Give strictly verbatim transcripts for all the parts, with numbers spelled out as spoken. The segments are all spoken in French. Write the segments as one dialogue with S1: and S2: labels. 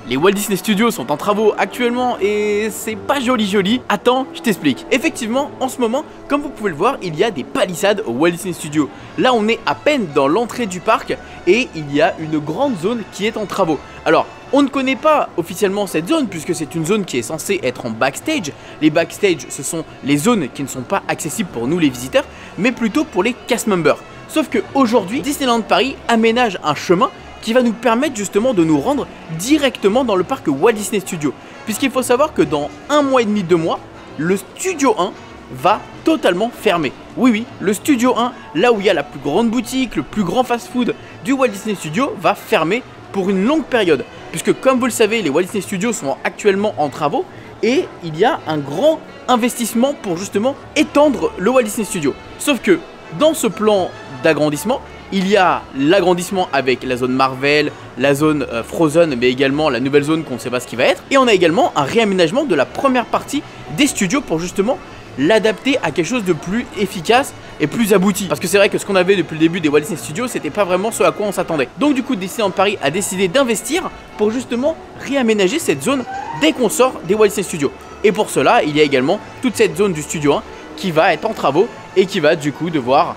S1: les Walt Disney Studios sont en travaux actuellement et c'est pas joli joli. Attends, je t'explique. Effectivement, en ce moment, comme vous pouvez le voir, il y a des palissades au Walt Disney Studios. Là, on est à peine dans l'entrée du parc et il y a une grande zone qui est en travaux. Alors, on ne connaît pas officiellement cette zone puisque c'est une zone qui est censée être en backstage. Les backstage, ce sont les zones qui ne sont pas accessibles pour nous les visiteurs, mais plutôt pour les cast members. Sauf qu'aujourd'hui, Disneyland Paris aménage un chemin qui va nous permettre justement de nous rendre directement dans le parc Walt Disney Studios. Puisqu'il faut savoir que dans un mois et demi, deux mois, le Studio un va totalement fermer. Oui, oui, le Studio un, là où il y a la plus grande boutique, le plus grand fast-food du Walt Disney Studios, va fermer pour une longue période. Puisque comme vous le savez, les Walt Disney Studios sont actuellement en travaux et il y a un grand investissement pour justement étendre le Walt Disney Studios. Sauf que dans ce plan d'agrandissement, il y a l'agrandissement avec la zone Marvel, la zone euh, Frozen, mais également la nouvelle zone qu'on ne sait pas ce qui va être. Et on a également un réaménagement de la première partie des studios pour justement l'adapter à quelque chose de plus efficace et plus abouti. Parce que c'est vrai que ce qu'on avait depuis le début des Walt Disney Studios, c'était pas vraiment ce à quoi on s'attendait. Donc du coup, Disneyland Paris a décidé d'investir pour justement réaménager cette zone dès qu'on sort des Walt Disney Studios. Et pour cela, il y a également toute cette zone du Studio un qui va être en travaux et qui va du coup devoir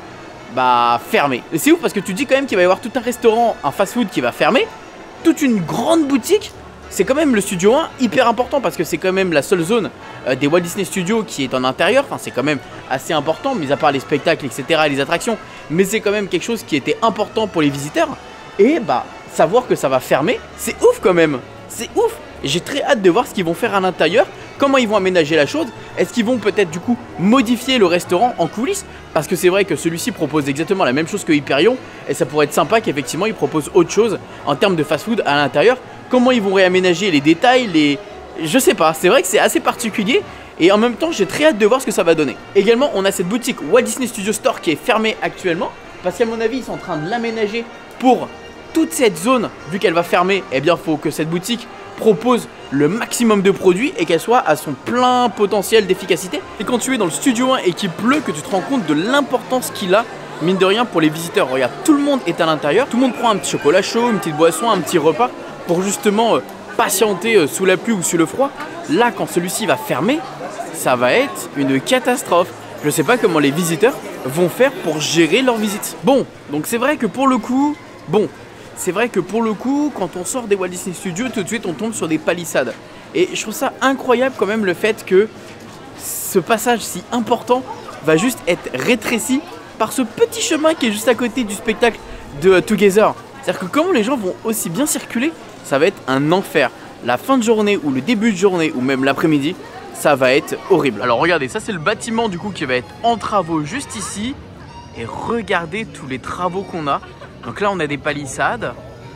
S1: bah fermé. Et c'est ouf parce que tu dis quand même qu'il va y avoir tout un restaurant, un fast-food qui va fermer, toute une grande boutique. C'est quand même le Studio un hyper important parce que c'est quand même la seule zone euh, des Walt Disney Studios qui est en intérieur. Enfin, c'est quand même assez important, mis à part les spectacles, et cetera, les attractions. Mais c'est quand même quelque chose qui était important pour les visiteurs. Et bah, savoir que ça va fermer, c'est ouf quand même. C'est ouf. J'ai très hâte de voir ce qu'ils vont faire à l'intérieur, comment ils vont aménager la chose. Est-ce qu'ils vont peut-être du coup modifier le restaurant en coulisses? Parce que c'est vrai que celui-ci propose exactement la même chose que Hyperion et ça pourrait être sympa qu'effectivement ils proposent autre chose en termes de fast-food à l'intérieur. Comment ils vont réaménager les détails, les... je sais pas, c'est vrai que c'est assez particulier et en même temps j'ai très hâte de voir ce que ça va donner. Également on a cette boutique Walt Disney Studio Store qui est fermée actuellement parce qu'à mon avis ils sont en train de l'aménager pour toute cette zone. Vu qu'elle va fermer, eh bien il faut que cette boutique propose le maximum de produits et qu'elle soit à son plein potentiel d'efficacité. Et quand tu es dans le Studio un et qu'il pleut, que tu te rends compte de l'importance qu'il a, mine de rien, pour les visiteurs. Regarde, tout le monde est à l'intérieur, tout le monde prend un petit chocolat chaud, une petite boisson, un petit repas pour justement euh, patienter euh, sous la pluie ou sous le froid. Là, quand celui-ci va fermer, ça va être une catastrophe. Je sais pas comment les visiteurs vont faire pour gérer leur visite. Bon, donc c'est vrai que pour le coup, bon, c'est vrai que pour le coup, quand on sort des Walt Disney Studios, tout de suite on tombe sur des palissades. Et je trouve ça incroyable quand même le fait que ce passage si important va juste être rétréci par ce petit chemin qui est juste à côté du spectacle de Together. C'est-à-dire que comment les gens vont aussi bien circuler, ça va être un enfer. La fin de journée ou le début de journée ou même l'après-midi, ça va être horrible. Alors regardez, ça c'est le bâtiment du coup qui va être en travaux juste ici. Et regardez tous les travaux qu'on a. Donc là on a des palissades,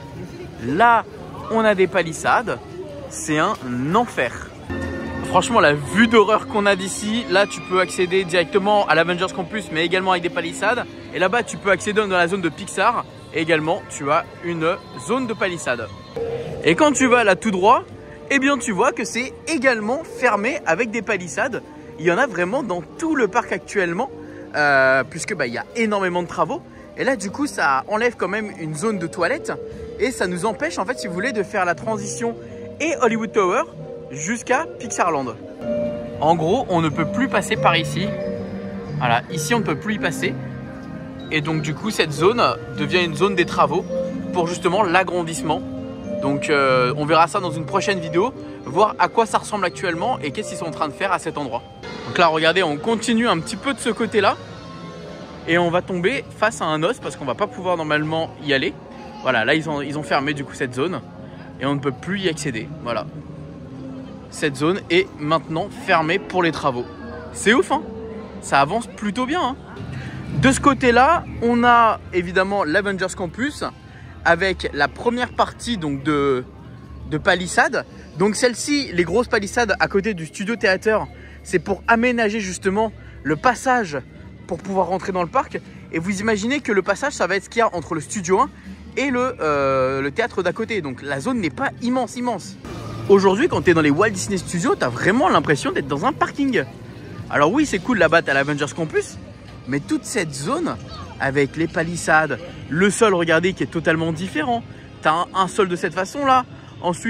S1: là on a des palissades, c'est un enfer. Franchement la vue d'horreur qu'on a d'ici, là tu peux accéder directement à l'Avengers Campus mais également avec des palissades. Et là-bas tu peux accéder dans la zone de Pixar et également tu as une zone de palissades. Et quand tu vas là tout droit, eh bien tu vois que c'est également fermé avec des palissades. Il y en a vraiment dans tout le parc actuellement euh, puisque bah, il y a énormément de travaux. Et là du coup ça enlève quand même une zone de toilette et ça nous empêche en fait si vous voulez de faire la transition et Hollywood Tower jusqu'à Pixarland. En gros on ne peut plus passer par ici. Voilà, ici on ne peut plus y passer. Et donc du coup cette zone devient une zone des travaux pour justement l'agrandissement. Donc euh, on verra ça dans une prochaine vidéo, voir à quoi ça ressemble actuellement et qu'est-ce qu'ils sont en train de faire à cet endroit. Donc là regardez, on continue un petit peu de ce côté là. Et on va tomber face à un os parce qu'on va pas pouvoir normalement y aller. Voilà, là ils ont, ils ont fermé du coup cette zone et on ne peut plus y accéder. Voilà, cette zone est maintenant fermée pour les travaux. C'est ouf hein, ça avance plutôt bien hein. De ce côté là on a évidemment l'Avengers Campus avec la première partie donc de, de palissades. Donc celle-ci, les grosses palissades à côté du Studio Theater, c'est pour aménager justement le passage pour pouvoir rentrer dans le parc. Et vous imaginez que le passage ça va être ce qu'il y a entre le Studio un et le, euh, le théâtre d'à côté. Donc la zone n'est pas immense immense. Aujourd'hui quand tu es dans les Walt Disney Studios, tu as vraiment l'impression d'être dans un parking. Alors oui c'est cool là-bas à l'Avengers Campus, mais toute cette zone avec les palissades, le sol regardez qui est totalement différent. Tu as un, un sol de cette façon là, ensuite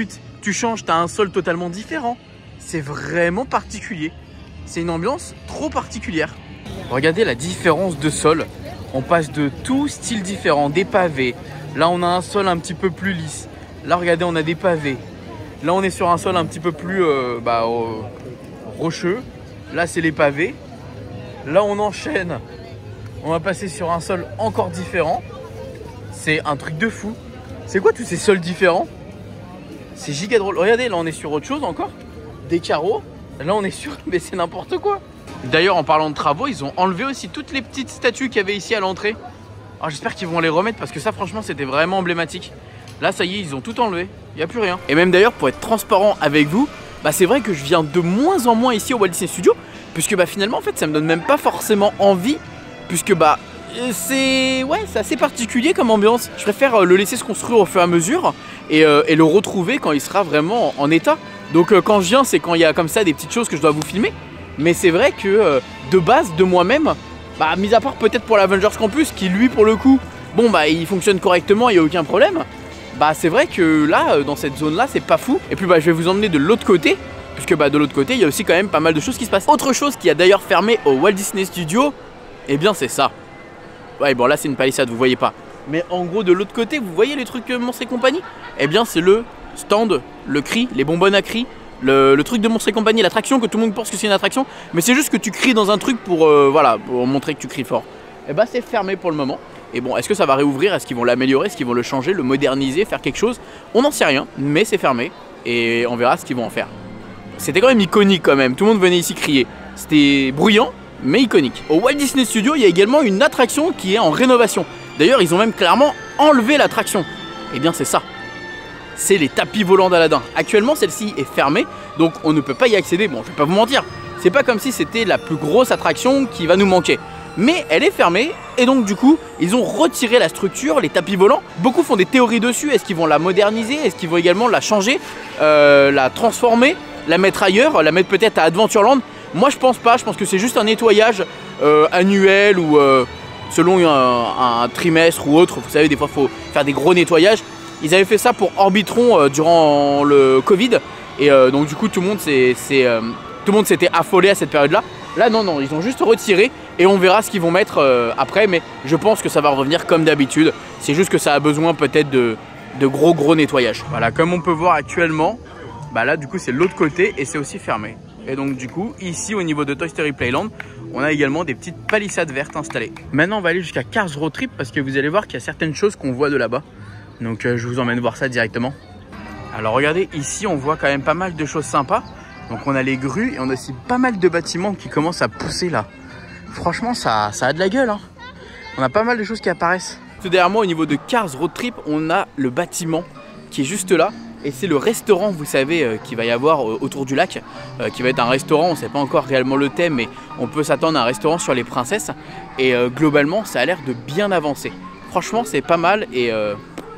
S1: tu changes, tu as un sol totalement différent. C'est vraiment particulier. C'est une ambiance trop particulière. Regardez la différence de sol. On passe de tout style différent, des pavés. Là, on a un sol un petit peu plus lisse. Là, regardez, on a des pavés. Là, on est sur un sol un petit peu plus euh, bah, euh, rocheux. Là, c'est les pavés. Là, on enchaîne. On va passer sur un sol encore différent. C'est un truc de fou. C'est quoi tous ces sols différents? C'est giga drôle. Regardez, là, on est sur autre chose encore. Des carreaux. Là, on est sur... Mais c'est n'importe quoi. D'ailleurs, en parlant de travaux, ils ont enlevé aussi toutes les petites statues qu'il y avait ici à l'entrée. Alors, j'espère qu'ils vont les remettre parce que ça, franchement, c'était vraiment emblématique. Là, ça y est, ils ont tout enlevé. Il n'y a plus rien. Et même d'ailleurs, pour être transparent avec vous, bah, c'est vrai que je viens de moins en moins ici au Walt Disney Studios. Puisque bah, finalement, en fait, ça me donne même pas forcément envie. Puisque bah, c'est ouais, c'est assez particulier comme ambiance. Je préfère le laisser se construire au fur et à mesure et, euh, et le retrouver quand il sera vraiment en, en état. Donc euh, quand je viens, c'est quand il y a comme ça des petites choses que je dois vous filmer. Mais c'est vrai que euh, de base, de moi-même, bah, mis à part peut-être pour l'Avengers Campus, qui lui pour le coup, bon bah il fonctionne correctement, il n'y a aucun problème. Bah c'est vrai que là, dans cette zone-là, c'est pas fou. Et puis bah je vais vous emmener de l'autre côté, puisque bah de l'autre côté, il y a aussi quand même pas mal de choses qui se passent. Autre chose qui a d'ailleurs fermé au Walt Disney Studios, eh bien c'est ça. Ouais bon là c'est une palissade, vous voyez pas. Mais en gros de l'autre côté, vous voyez les trucs Monstres et compagnie? Eh bien c'est le stand, le cri, les bonbonnes à cri. Le, le truc de Monstres et compagnie, l'attraction que tout le monde pense que c'est une attraction, mais c'est juste que tu cries dans un truc pour, euh, voilà, pour montrer que tu cries fort. Et bah c'est fermé pour le moment. Et bon, est-ce que ça va réouvrir? Est-ce qu'ils vont l'améliorer? Est-ce qu'ils vont le changer, le moderniser, faire quelque chose? On n'en sait rien, mais c'est fermé et on verra ce qu'ils vont en faire. C'était quand même iconique quand même, tout le monde venait ici crier. C'était bruyant, mais iconique. Au Walt Disney Studios, il y a également une attraction qui est en rénovation. D'ailleurs, ils ont même clairement enlevé l'attraction. Et bien c'est ça. C'est les tapis volants d'Aladin. Actuellement, celle-ci est fermée, donc on ne peut pas y accéder. Bon, je vais pas vous mentir, c'est pas comme si c'était la plus grosse attraction qui va nous manquer. Mais elle est fermée, et donc du coup, ils ont retiré la structure, les tapis volants. Beaucoup font des théories dessus. Est-ce qu'ils vont la moderniser? Est-ce qu'ils vont également la changer, euh, la transformer, la mettre ailleurs, la mettre peut-être à Adventureland? Moi, je pense pas. Je pense que c'est juste un nettoyage euh, annuel ou euh, selon un, un trimestre ou autre. Vous savez, des fois, il faut faire des gros nettoyages. Ils avaient fait ça pour Orbitron euh, durant le Covid et euh, donc du coup tout le monde s'est euh, tout le monde s'était affolé à cette période-là. Là non non, ils ont juste retiré et on verra ce qu'ils vont mettre euh, après, mais je pense que ça va revenir comme d'habitude. C'est juste que ça a besoin peut-être de, de gros gros nettoyage. Voilà, comme on peut voir actuellement, bah là du coup c'est l'autre côté et c'est aussi fermé. Et donc du coup ici au niveau de Toy Story Playland, on a également des petites palissades vertes installées. Maintenant on va aller jusqu'à Cars Road Trip parce que vous allez voir qu'il y a certaines choses qu'on voit de là-bas. Donc euh, je vous emmène voir ça directement. Alors regardez, ici on voit quand même pas mal de choses sympas. Donc on a les grues et on a aussi pas mal de bâtiments qui commencent à pousser là. Franchement ça, ça a de la gueule hein. On a pas mal de choses qui apparaissent. Tout derrière moi au niveau de Cars Road Trip, on a le bâtiment qui est juste là. Et c'est le restaurant, vous savez, euh, qu'il va y avoir euh, autour du lac. euh, Qui va être un restaurant, on ne sait pas encore réellement le thème, mais on peut s'attendre à un restaurant sur les princesses. Et euh, globalement ça a l'air de bien avancer. Franchement c'est pas mal et... Euh,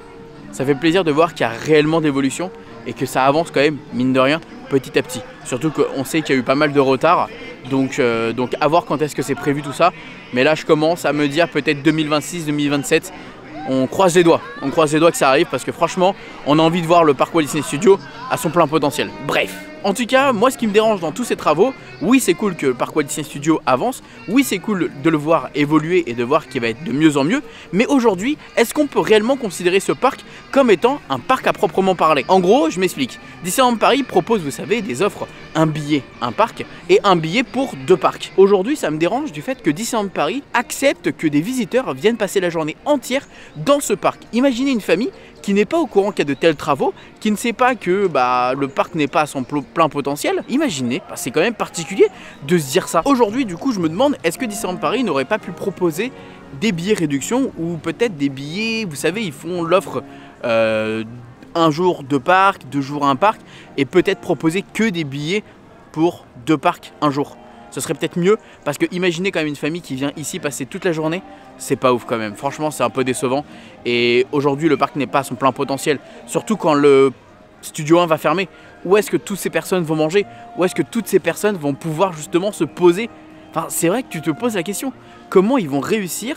S1: ça fait plaisir de voir qu'il y a réellement d'évolution et que ça avance quand même, mine de rien, petit à petit. Surtout qu'on sait qu'il y a eu pas mal de retard, donc, euh, donc à voir quand est-ce que c'est prévu tout ça. Mais là je commence à me dire peut-être deux mille vingt-six deux mille vingt-sept, on croise les doigts, on croise les doigts que ça arrive parce que franchement on a envie de voir le parc Walt Disney Studios à son plein potentiel. Bref, en tout cas moi ce qui me dérange dans tous ces travaux, oui c'est cool que le parc Walt Disney Studios avance, oui c'est cool de le voir évoluer et de voir qu'il va être de mieux en mieux, mais aujourd'hui est-ce qu'on peut réellement considérer ce parc comme étant un parc à proprement parler? En gros je m'explique, Disneyland Paris propose vous savez des offres, un billet, un parc et un billet pour deux parcs. Aujourd'hui ça me dérange du fait que Disneyland Paris accepte que des visiteurs viennent passer la journée entière dans ce parc. Imaginez une famille qui n'est pas au courant qu'il y a de tels travaux, qui ne sait pas que bah, le parc n'est pas à son plein potentiel. Imaginez, bah, c'est quand même particulier de se dire ça. Aujourd'hui du coup je me demande, est-ce que Disneyland Paris n'aurait pas pu proposer des billets réduction ou peut-être des billets, vous savez ils font l'offre euh, un jour deux parcs, deux jours un parc et peut-être proposer que des billets pour deux parcs un jour. Ce serait peut-être mieux parce que imaginez quand même une famille qui vient ici passer toute la journée, c'est pas ouf quand même. Franchement c'est un peu décevant et aujourd'hui le parc n'est pas à son plein potentiel. Surtout quand le Studio un va fermer. Où est-ce que toutes ces personnes vont manger? Où est-ce que toutes ces personnes vont pouvoir justement se poser? Enfin c'est vrai que tu te poses la question. Comment ils vont réussir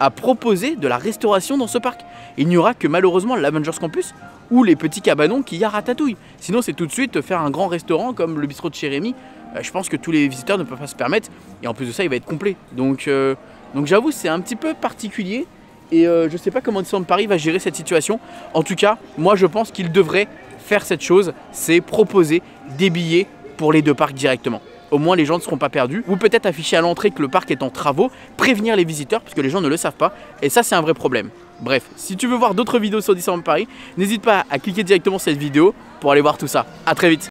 S1: à proposer de la restauration dans ce parc. Il n'y aura que malheureusement l'Avengers Campus ou les petits cabanons qu'il y a à Ratatouille. Sinon c'est tout de suite faire un grand restaurant comme le bistrot de chez Rémi. Euh, je pense que tous les visiteurs ne peuvent pas se permettre et en plus de ça il va être complet. Donc, euh, donc j'avoue c'est un petit peu particulier et euh, je sais pas comment Disneyland Paris va gérer cette situation. En tout cas moi je pense qu'il devrait faire cette chose, c'est proposer des billets pour les deux parcs directement. Au moins les gens ne seront pas perdus. Ou peut-être afficher à l'entrée que le parc est en travaux, prévenir les visiteurs parce que les gens ne le savent pas. Et ça c'est un vrai problème. Bref, si tu veux voir d'autres vidéos sur Disneyland Paris, n'hésite pas à cliquer directement sur cette vidéo pour aller voir tout ça. A très vite.